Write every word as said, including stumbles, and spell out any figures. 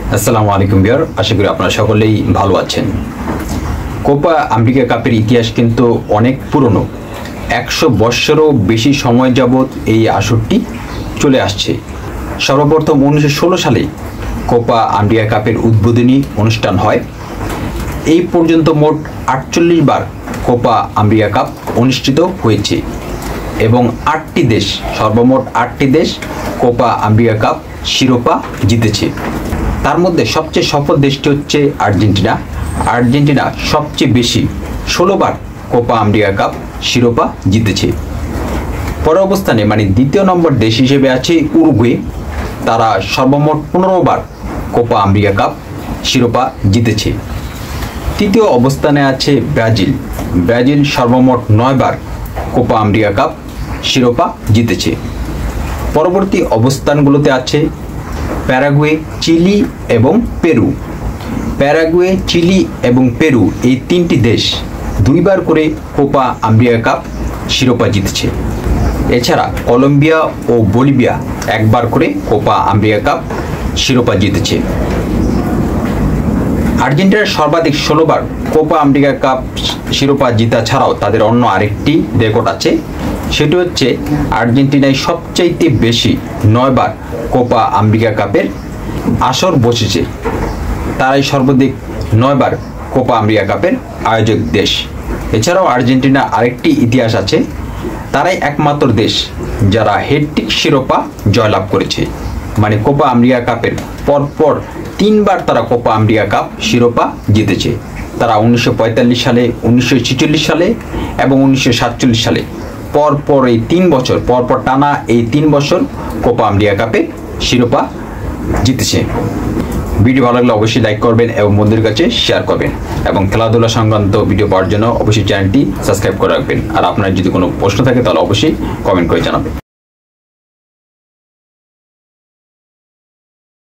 আসসালামু আলাইকুম বিয়ার, আশা করি আপনারা সকলেই ভালো আছেন। কোপা আমেরিকা কাপের ইতিহাস কিন্তু অনেক পুরনো। একশো বৎসরও বেশি সময় যাবৎ এই আসরটি চলে আসছে। সর্বপ্রথম উনিশশো ষোলো সালে কোপা আমেরিকা কাপের উদ্বোধনী অনুষ্ঠান হয়। এই পর্যন্ত মোট আটচল্লিশ বার কোপা আমেরিকা কাপ অনুষ্ঠিত হয়েছে এবং আটটি দেশ সর্বমোট আটটি দেশ কোপা আমেরিকা কাপ শিরোপা জিতেছে। তার মধ্যে সবচেয়ে সফল দেশটি হচ্ছে আর্জেন্টিনা। আর্জেন্টিনা সবচেয়ে বেশি ষোলো বার কোপা আমেরিকা কাপ শিরোপা জিতেছে। পর অবস্থানে মানে দ্বিতীয় নম্বর দেশ হিসেবে আছে উরুগুয়ে। তারা সর্বমোট পনেরো বার কোপা আমেরিকা কাপ শিরোপা জিতেছে। তৃতীয় অবস্থানে আছে ব্রাজিল। ব্রাজিল সর্বমোট নয় বার কোপা আমেরিকা কাপ শিরোপা জিতেছে। পরবর্তী অবস্থানগুলোতে আছে প্যারাগুয়ে, চিলি এবং পেরু। প্যারাগুয়ে, চিলি এবং পেরু এই তিনটি দেশ দুইবার করে কোপা আমেরিকা কাপ শিরোপা জিতেছে। এছাড়া কলম্বিয়া ও বলিভিয়া একবার করে কোপা আমেরিকা কাপ শিরোপা জিতেছে। আর্জেন্টিনার সর্বাধিক ষোলো বার কোপা আমেরিকা কাপ শিরোপা জিতা ছাড়াও তাদের অন্য আরেকটি রেকর্ড আছে। সেটি হচ্ছে আর্জেন্টিনায় সবচাইতে বেশি নয় বার কোপা আমেরিকা কাপের আসর বসেছে। তারাই সর্বাধিক নয় বার কোপা আমেরিকা কাপের আয়োজক দেশ। এছাড়াও আর্জেন্টিনা আরেকটি ইতিহাস আছে, তারাই একমাত্র দেশ যারা হ্যাটট্রিক শিরোপা জয়লাভ করেছে। মানে কোপা আমেরিকা কাপের পরপর তিনবার তারা কোপা আমেরিকা কাপ শিরোপা জিতেছে। তারা উনিশশো পঁয়তাল্লিশ সালে, উনিশশো ছেচল্লিশ সালে এবং উনিশশো সাতচল্লিশ সালে পরপর এই তিন বছর পরপর টানা এই তিন বছর কোপা আমেরিকা কাপে শিরোপা জিতেছে। ভিডিও ভালো লাগলে অবশ্যই লাইক করবেন এবং বন্ধুদের কাছে শেয়ার করবেন এবং খেলাধুলা সংক্রান্ত ভিডিও পাওয়ার জন্য অবশ্যই চ্যানেলটি সাবস্ক্রাইব করে রাখবেন। আর আপনার যদি কোনো প্রশ্ন থাকে তাহলে অবশ্যই কমেন্ট করে জানাবেন।